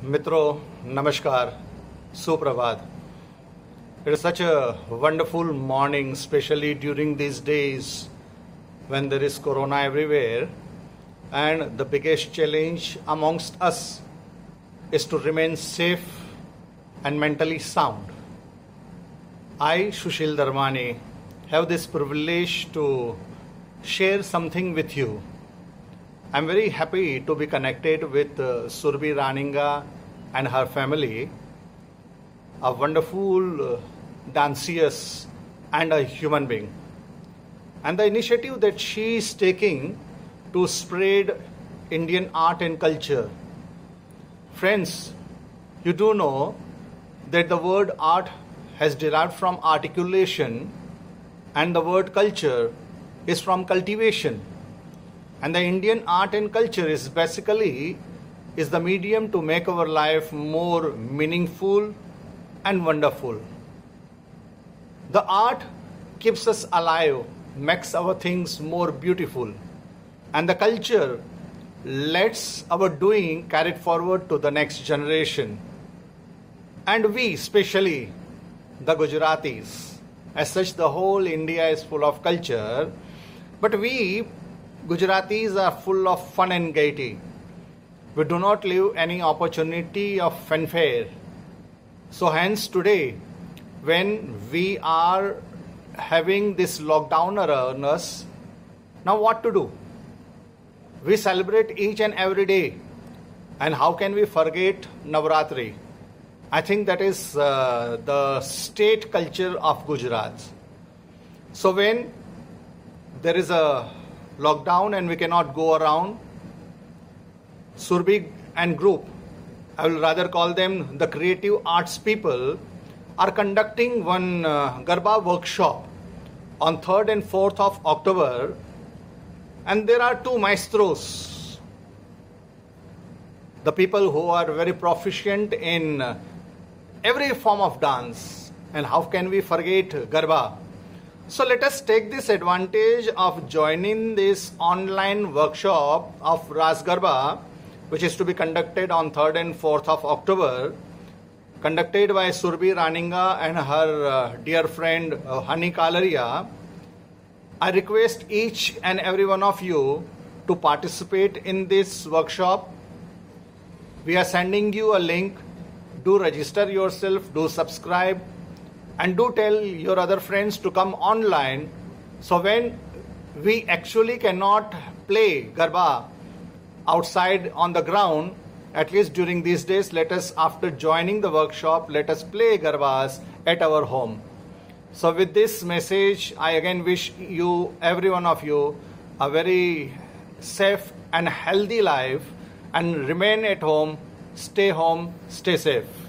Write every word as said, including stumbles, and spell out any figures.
मित्रों नमस्कार सुप्रभात. It is such a wonderful morning, especially during these days when there is corona everywhere, and the biggest challenge amongst us is to remain safe and mentally sound. I, Sushil Dharmani, have this privilege to share something with you. I'm very happy to be connected with uh, Surbhi Raninga and her family, a wonderful uh, dancers and a human being. And the initiative that she is taking to spread Indian art and culture. Friends, you do know that the word art has derived from articulation and the word culture is from cultivation. And the Indian art and culture is basically is the medium to make our life more meaningful and wonderful. The art keeps us alive, makes our things more beautiful, and the culture lets our doing carried forward to the next generation. And we, especially the Gujaratis, as such the whole India is full of culture, but we Gujaratis are full of fun and gaiety. We do not leave any opportunity of fanfare. So hence today, when we are having this lockdown around us, now what to do? We celebrate each and every day. And how can we forget Navratri? I think that is uh, the state culture of Gujarat. So when there is a lockdown and we cannot go around, Surbhi and group, I will rather call them the creative arts people, are conducting one uh, Garba workshop on third and fourth of October, and there are two maestros, the people who are very proficient in uh, every form of dance. And how can we forget Garba? So let us take this advantage of joining this online workshop of Ras Garba, which is to be conducted on third and fourth of October, conducted by Surbhi Raninga and her uh, dear friend uh, Hani Kalaria. I request each and every one of you to participate in this workshop. We are sending you a link. Do register yourself, do subscribe, and do tell your other friends to come online. So when we actually cannot play Garba outside on the ground, at least during these days, let us, after joining the workshop, let us play Garbas at our home. So with this message, I again wish you, every one of you, a very safe and healthy life, and remain at home, stay home, stay safe.